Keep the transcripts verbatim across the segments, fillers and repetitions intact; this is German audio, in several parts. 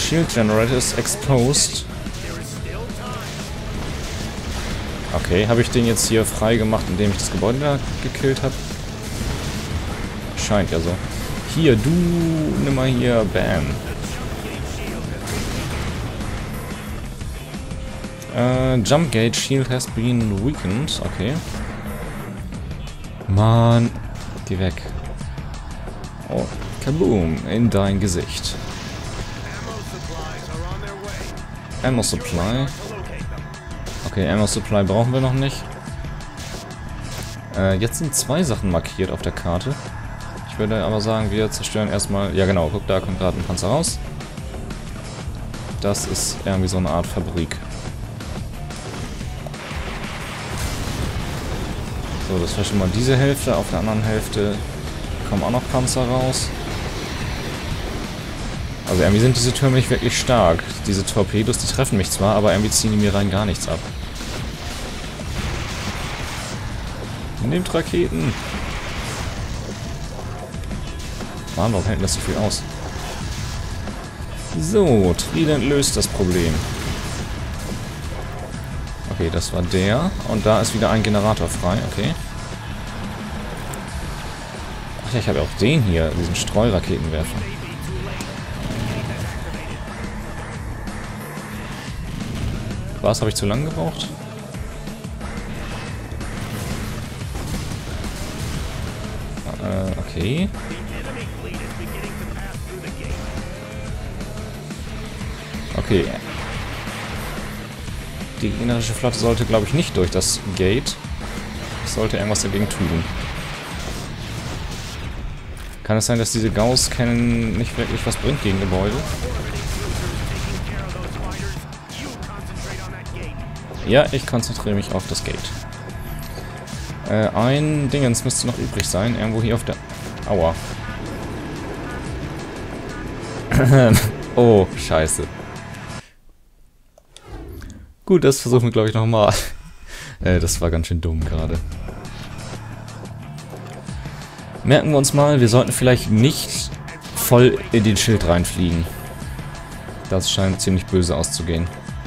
Shield Generator is exposed. Okay, habe ich den jetzt hier frei gemacht, indem ich das Gebäude da gekillt habe? Scheint ja so. Hier, du, nimm mal hier, bam. Äh, Jump Gate Shield has been weakened. Okay. Mann, geh weg. Oh, kaboom, in dein Gesicht. Ammo Supply. Okay, Ammo Supply brauchen wir noch nicht. Äh, jetzt sind zwei Sachen markiert auf der Karte. Ich würde aber sagen, wir zerstören erstmal... Ja genau, guck, da kommt gerade ein Panzer raus. Das ist irgendwie so eine Art Fabrik. So, das war schon mal diese Hälfte. Auf der anderen Hälfte kommen auch noch Panzer raus. Also irgendwie sind diese Türme nicht wirklich stark. Diese Torpedos, die treffen mich zwar, aber irgendwie ziehen die mir rein gar nichts ab. Nehmt Raketen! Mann, warum hält das so viel aus? So, Trident löst das Problem. Okay, das war der. Und da ist wieder ein Generator frei, okay. Ach ja, ich habe auch den hier, diesen Streuraketenwerfer. Was, habe ich zu lange gebraucht? Äh, okay. Okay. Die gegnerische Flotte sollte, glaube ich, nicht durch das Gate. Ich sollte irgendwas dagegen tun. Kann es sein, dass diese Gauss-Cannon nicht wirklich was bringt gegen Gebäude? Ja, ich konzentriere mich auf das Gate. Äh, ein Dingens müsste noch übrig sein. Irgendwo hier auf der... Aua. Oh, scheiße. Gut, das versuchen wir, glaube ich, nochmal. äh, das war ganz schön dumm gerade. Merken wir uns mal, wir sollten vielleicht nicht voll in den Schild reinfliegen. Das scheint ziemlich böse auszugehen.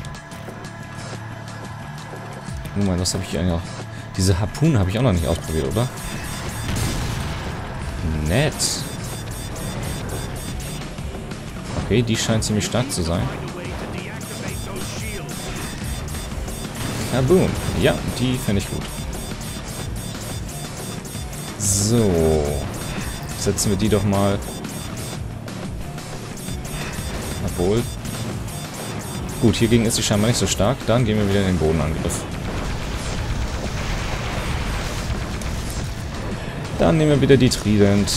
Moment, was habe ich hier eigentlich noch? Diese Harpunen habe ich auch noch nicht ausprobiert, oder? Nett. Okay, die scheint ziemlich stark zu sein. Ja, boom. Ja, die finde ich gut. So. Setzen wir die doch mal. Obwohl. Gut, hiergegen ist sie scheinbar nicht so stark. Dann gehen wir wieder in den Bodenangriff. Dann nehmen wir wieder die Trident.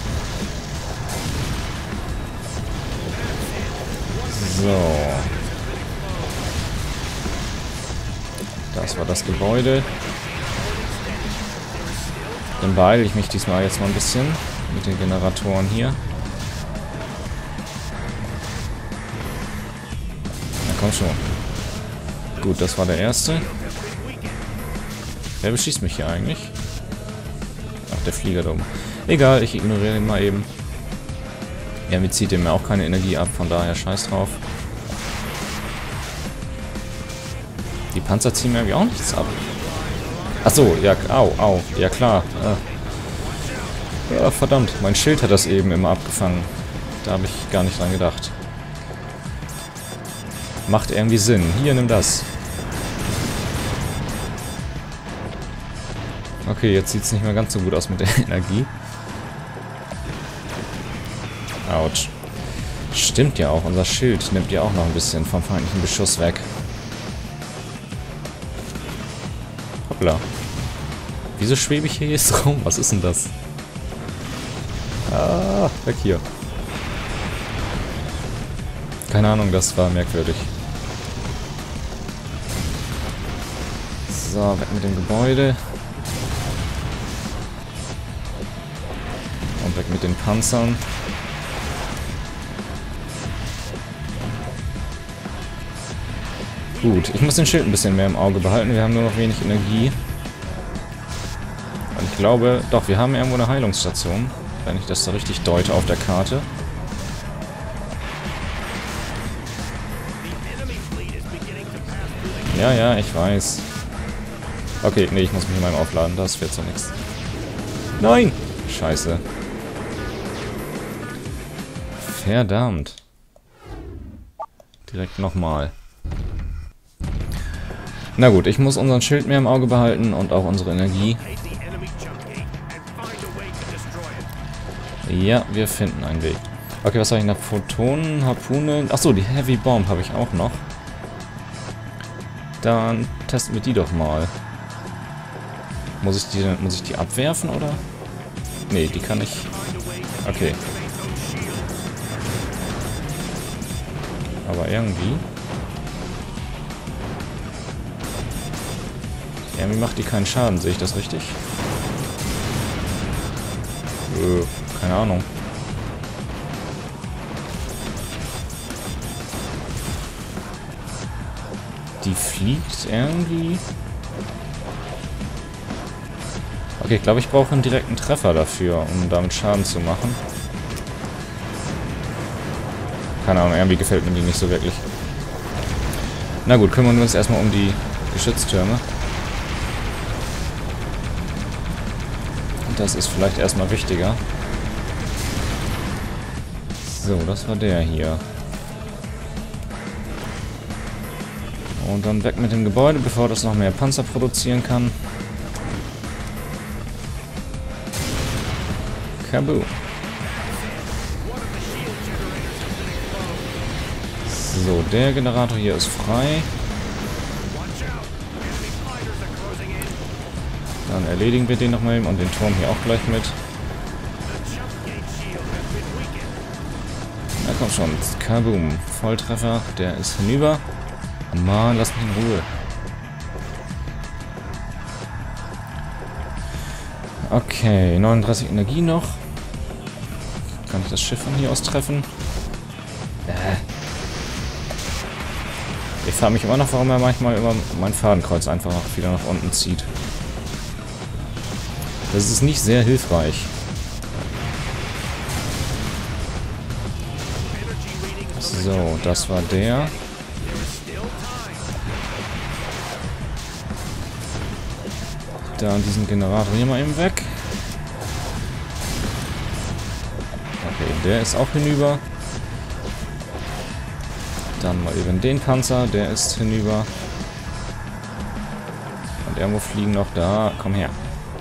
So. Das war das Gebäude. Dann beeile ich mich diesmal jetzt mal ein bisschen mit den Generatoren hier. Na komm schon. Gut, das war der erste. Wer beschießt mich hier eigentlich? Ach, der Flieger da oben. Egal, ich ignoriere ihn mal eben. Ja, mir zieht ihm auch keine Energie ab, von daher scheiß drauf. Die Panzer ziehen mir irgendwie auch nichts ab. Achso, ja, au, au, ja klar. Ja, verdammt, mein Schild hat das eben immer abgefangen. Da habe ich gar nicht dran gedacht. Macht irgendwie Sinn. Hier, nimm das. Okay, jetzt sieht es nicht mehr ganz so gut aus mit der Energie. Autsch. Stimmt ja auch, unser Schild nimmt ja auch noch ein bisschen vom feindlichen Beschuss weg. Hoppla. Wieso schwebe ich hier jetzt rum? Was ist denn das? Ah, weg hier. Keine Ahnung, das war merkwürdig. So, weg mit dem Gebäude. Und weg mit den Panzern. Gut, ich muss den Schild ein bisschen mehr im Auge behalten. Wir haben nur noch wenig Energie. Und ich glaube, doch, wir haben irgendwo eine Heilungsstation. Wenn ich das da richtig deute auf der Karte. Ja, ja, ich weiß. Okay, nee, ich muss mich in meinem aufladen. Das wird so nichts. Nein! Scheiße. Verdammt. Direkt nochmal. Na gut, ich muss unseren Schild mehr im Auge behalten und auch unsere Energie. Ja, wir finden einen Weg. Okay, was habe ich noch? Photonen, Harpunen. Achso, die Heavy Bomb habe ich auch noch. Dann testen wir die doch mal. Muss ich die, muss ich die abwerfen, oder? Nee, die kann ich... Okay. Aber irgendwie... Irgendwie macht die keinen Schaden, sehe ich das richtig? Äh, keine Ahnung. Die fliegt irgendwie... Okay, ich glaube, ich brauche einen direkten Treffer dafür, um damit Schaden zu machen. Keine Ahnung, irgendwie gefällt mir die nicht so wirklich. Na gut, kümmern wir uns erstmal um die Geschütztürme. Das ist vielleicht erstmal wichtiger. So, das war der hier. Und dann weg mit dem Gebäude, bevor das noch mehr Panzer produzieren kann. Kaboom. So, der Generator hier ist frei. Dann erledigen wir den nochmal eben und den Turm hier auch gleich mit. Na komm schon, Kaboom. Volltreffer, der ist hinüber. Mann, lass mich in Ruhe. Okay, neununddreißig Energie noch. Kann ich das Schiff von hier aus treffen? Äh. Ich frage mich immer noch, warum er manchmal immer mein Fadenkreuz einfach wieder nach unten zieht. Das ist nicht sehr hilfreich. So, das war der. Dann diesen Generator hier mal eben weg. Okay, der ist auch hinüber. Dann mal eben den Panzer, der ist hinüber. Und irgendwo fliegen noch da. Komm her.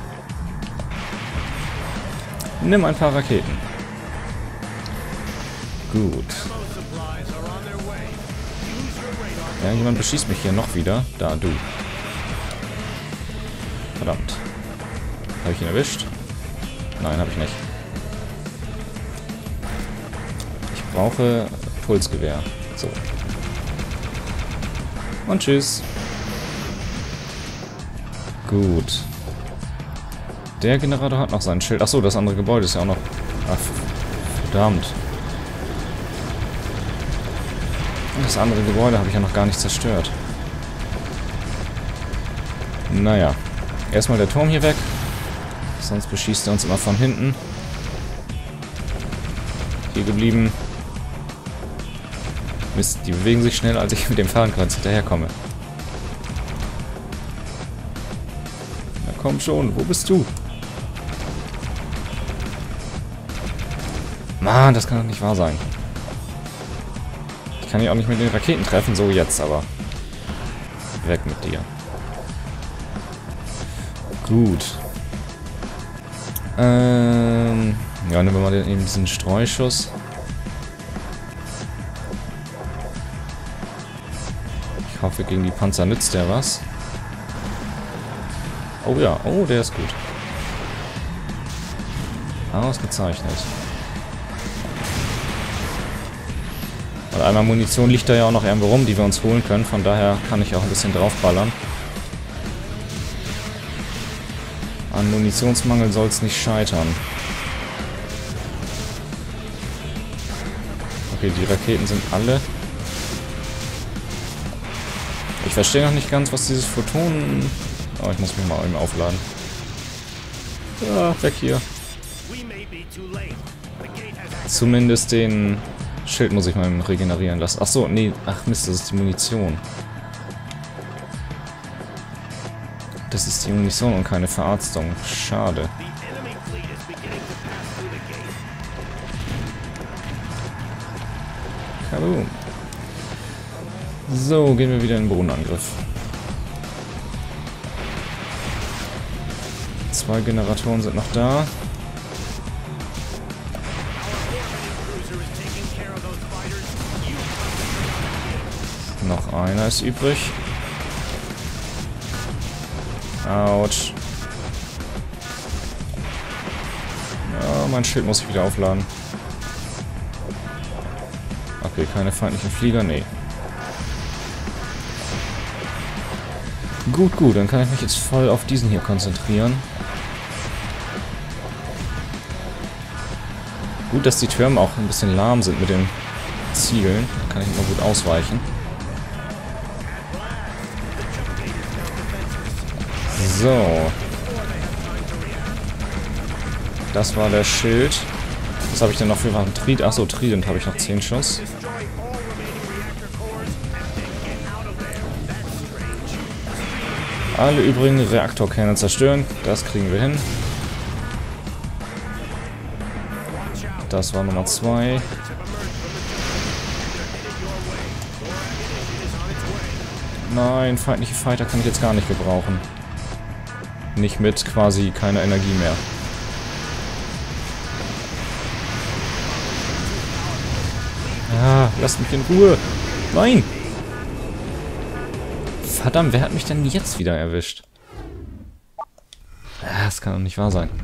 Nimm ein paar Raketen. Gut. Ja, jemand beschießt mich hier noch wieder. Da, du. Verdammt. Habe ich ihn erwischt? Nein, habe ich nicht. Ich brauche Pulsgewehr. So. Und tschüss. Gut. Der Generator hat noch sein Schild. Achso, das andere Gebäude ist ja auch noch... Ach, verdammt. Das andere Gebäude habe ich ja noch gar nicht zerstört. Naja. Erstmal der Turm hier weg. Sonst beschießt er uns immer von hinten. Hier geblieben. Mist, die bewegen sich schneller, als ich mit dem Fadenkreuz hinterherkomme. Na komm schon, wo bist du? Mann, das kann doch nicht wahr sein. Ich kann ja auch nicht mit den Raketen treffen, so jetzt aber. Weg mit dir. Gut. Ähm, ja, nehmen wir mal eben diesen Streuschuss. Ich hoffe, gegen die Panzer nützt der was. Oh ja, oh, der ist gut. Ausgezeichnet. Und einmal Munition liegt da ja auch noch irgendwo rum, die wir uns holen können. Von daher kann ich auch ein bisschen draufballern. An Munitionsmangel soll es nicht scheitern. Okay, die Raketen sind alle. Ich verstehe noch nicht ganz, was dieses Photon... Oh, ich muss mich mal eben aufladen. Ja, weg hier. Zumindest den Schild muss ich mal regenerieren lassen. Ach so, nee. Ach Mist, das ist die Munition. das ist die Munition und keine Verarztung. Schade. Kaboom. So, gehen wir wieder in den Bodenangriff. Zwei Generatoren sind noch da. Noch einer ist übrig. Autsch. Ja, mein Schild muss ich wieder aufladen. Okay, keine feindlichen Flieger, nee. Gut, gut, dann kann ich mich jetzt voll auf diesen hier konzentrieren. Gut, dass die Türme auch ein bisschen lahm sind mit den Ziegeln. Da kann ich immer gut ausweichen. So. Das war der Schild. Was habe ich denn noch für Waffen? Trid Achso, Trident habe ich noch zehn Schuss. Alle übrigen Reaktorkerne zerstören. Das kriegen wir hin. Das war Nummer zwei. Nein, feindliche Fighter kann ich jetzt gar nicht gebrauchen. Nicht mit quasi keiner Energie mehr. Ah, lasst mich in Ruhe. Nein! Verdammt, wer hat mich denn jetzt wieder erwischt? Ah, das kann doch nicht wahr sein.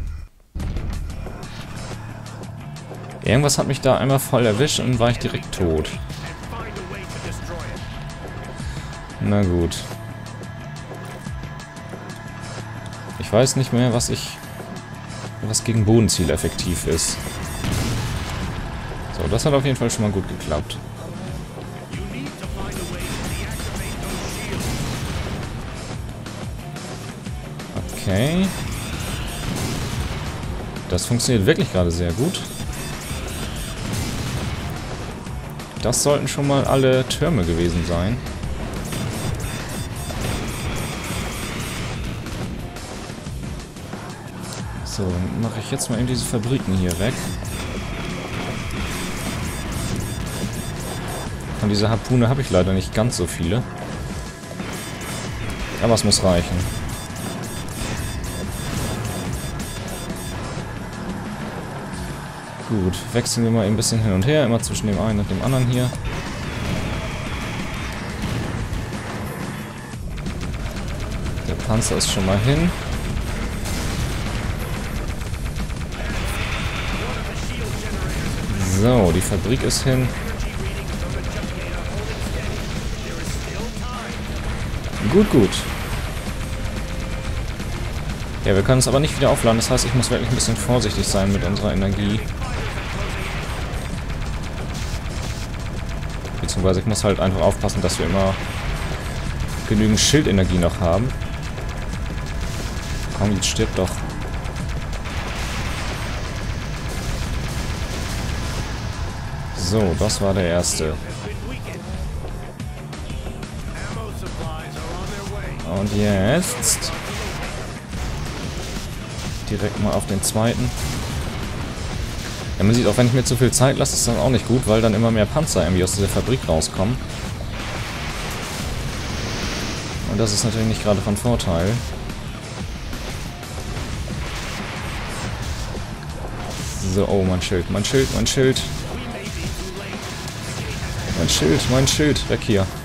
Irgendwas hat mich da einmal voll erwischt und war ich direkt tot. Na gut. Ich weiß nicht mehr, was ich... was gegen Bodenziel effektiv ist. So, das hat auf jeden Fall schon mal gut geklappt. Okay. Das funktioniert wirklich gerade sehr gut. Das sollten schon mal alle Türme gewesen sein. So, dann mache ich jetzt mal eben diese Fabriken hier weg. Von dieser Harpune habe ich leider nicht ganz so viele. Aber es muss reichen. Gut, wechseln wir mal ein bisschen hin und her, immer zwischen dem einen und dem anderen hier. Der Panzer ist schon mal hin. So, die Fabrik ist hin. Gut, gut. Ja, wir können es aber nicht wieder aufladen, das heißt, ich muss wirklich ein bisschen vorsichtig sein mit unserer Energie. Beziehungsweise ich muss halt einfach aufpassen, dass wir immer genügend Schildenergie noch haben. Komm, jetzt stirbt doch. So, das war der erste. Und jetzt direkt mal auf den zweiten. Ja, man sieht auch, wenn ich mir zu viel Zeit lasse, ist das auch nicht gut, weil dann immer mehr Panzer irgendwie aus dieser Fabrik rauskommen. Und das ist natürlich nicht gerade von Vorteil. So, oh, mein Schild, mein Schild, mein Schild. Mein Schild, mein Schild, weg hier.